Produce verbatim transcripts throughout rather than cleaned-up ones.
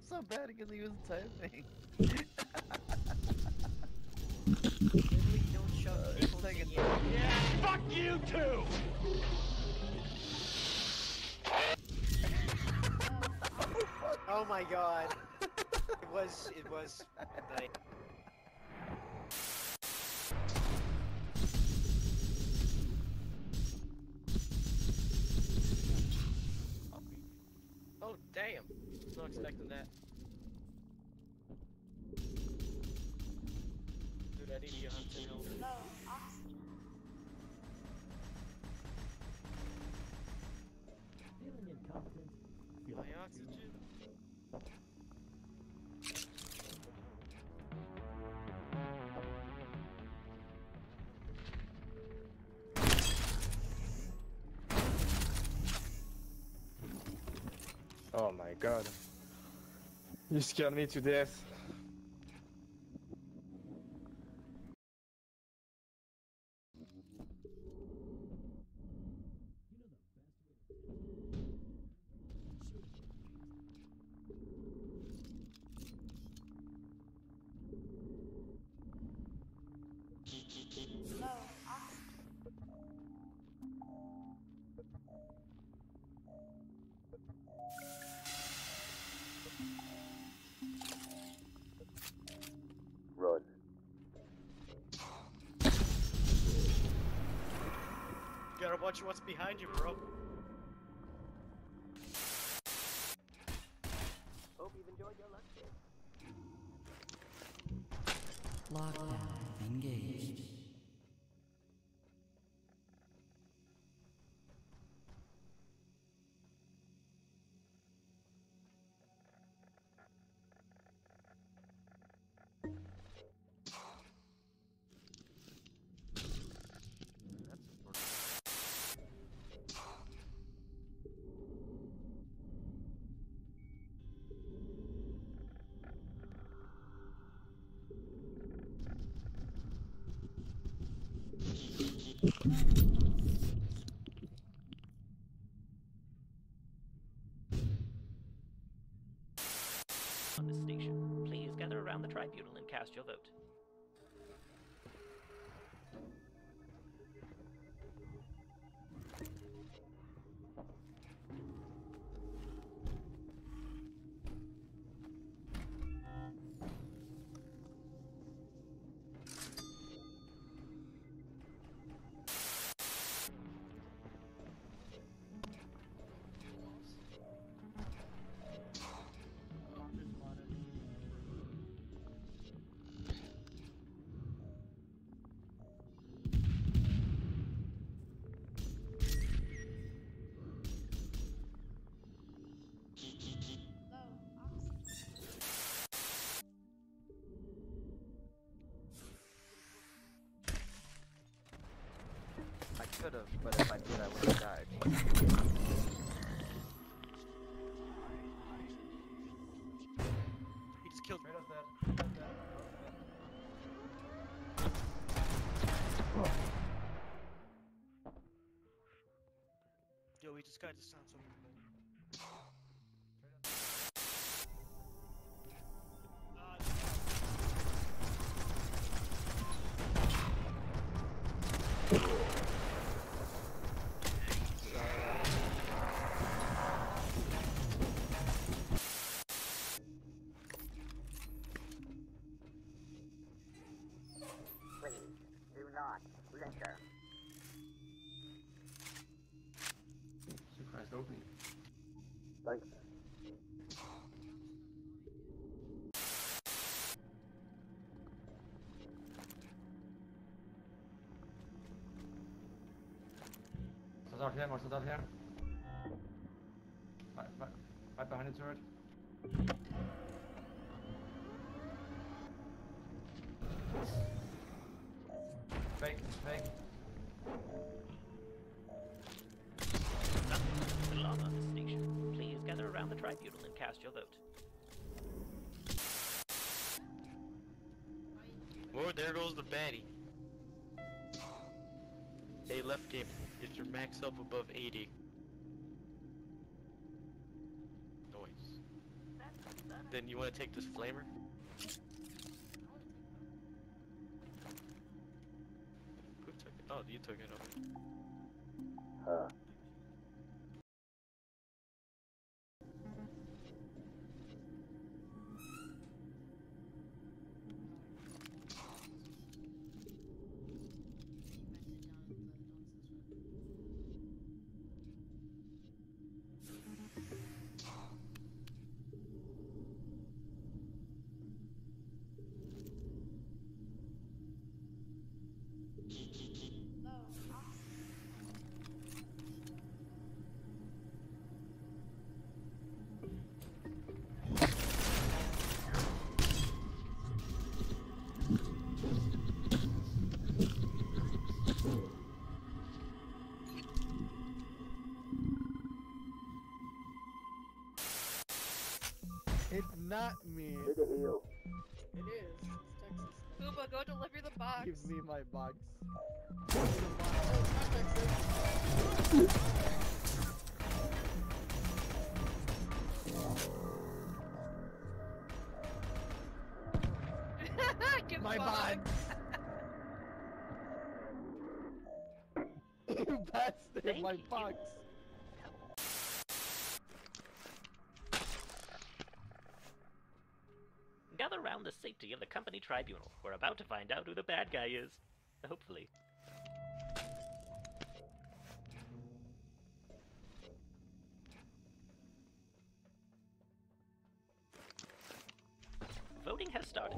so bad because he was typing. Literally don't shove Uh, people it's like to a- you. Yeah, fuck you too! Oh my god. It was, it was nice. Oh damn. Not expecting that. Dude, I need you to help. My oxygen. Oh my god. You scared me to death. Run. You gotta watch what's behind you, bro. Hope you've enjoyed your lunch. Lockdown engaged. On this station, please gather around the tribunal and cast your vote. I could have, but if I did, I would have died. He just killed me. Yo, he just got to sound so weird. Please, do not linger. Surprised opening. Thanks. What's out here? What's out here? Right, right, right behind the turret. Fake, fake. The law on this station, please gather around the tribunal and cast your vote. Oh, there goes the baddie. Hey, left game. Get your max up above eighty. Noise. Then you want to take this flamer? Who took it? Oh, you took it. Okay. Huh. It's not me. Did a heal. It is. It's Texas. Booba, go deliver the box. Give me my box. Oh, it's not Texas. Give My the box. You bastard! Thank My you. box. Gather round the safety of the company tribunal. We're about to find out who the bad guy is. Hopefully. Voting has started.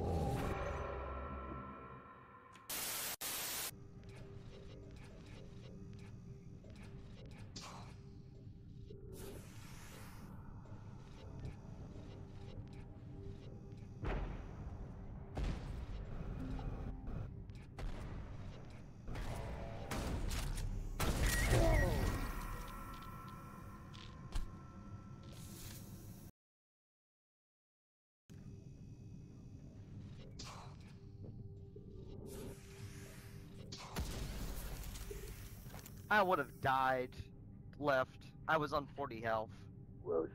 I would have died. Left. I was on forty health. Well,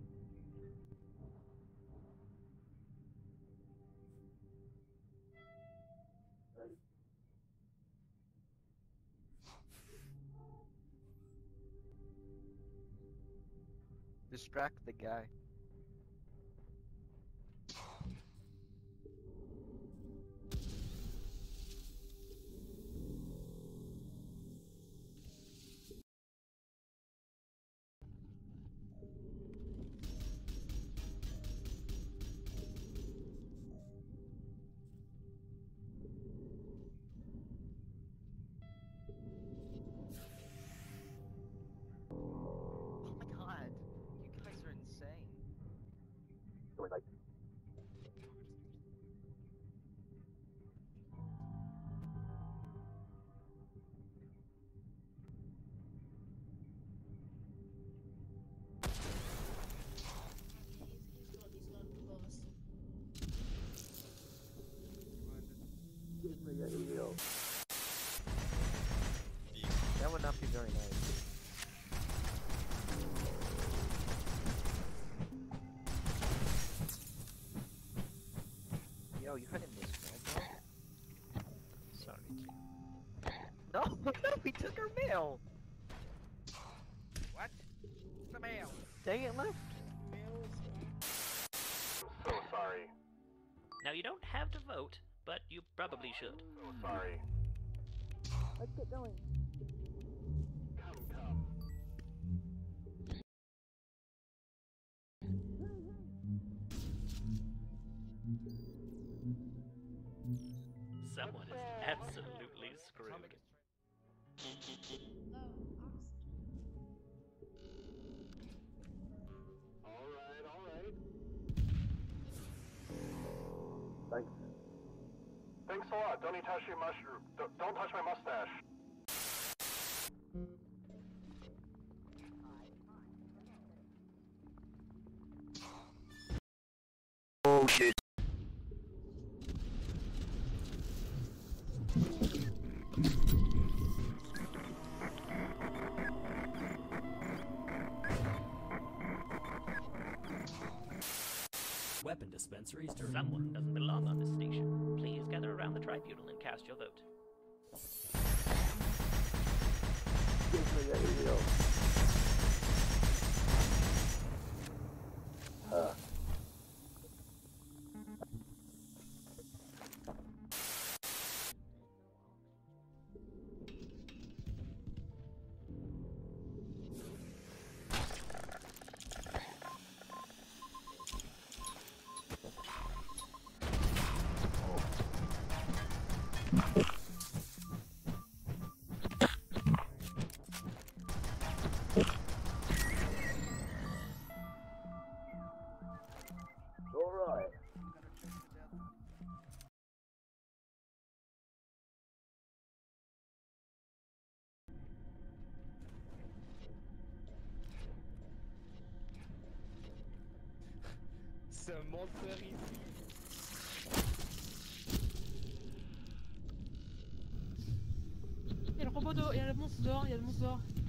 Distract the guy. Oh my god. You guys are insane. so like, give me a heal. That would not be very nice. Yo, you hiding this mail, bro? Sorry. No, no, we took our mail! What? The mail. Dang it, left. So sorry. Now you don't have to vote, but you probably should. So sorry. Let's get going. Come, come. Someone is absolutely screwed. Alright, alright. Thanks. Thanks a lot. Don't you touch your mushroom. Don't, don't touch my mustache. Oh shit. Weapon dispensaries to Someone doesn't belong on this station. Please gather around the tribunal and cast your vote. Give me a heel. Uh. Alright. C'est un menteur ici. Il y a le robot dehors, il y a le monstre dehors, il y a le monstre dehors.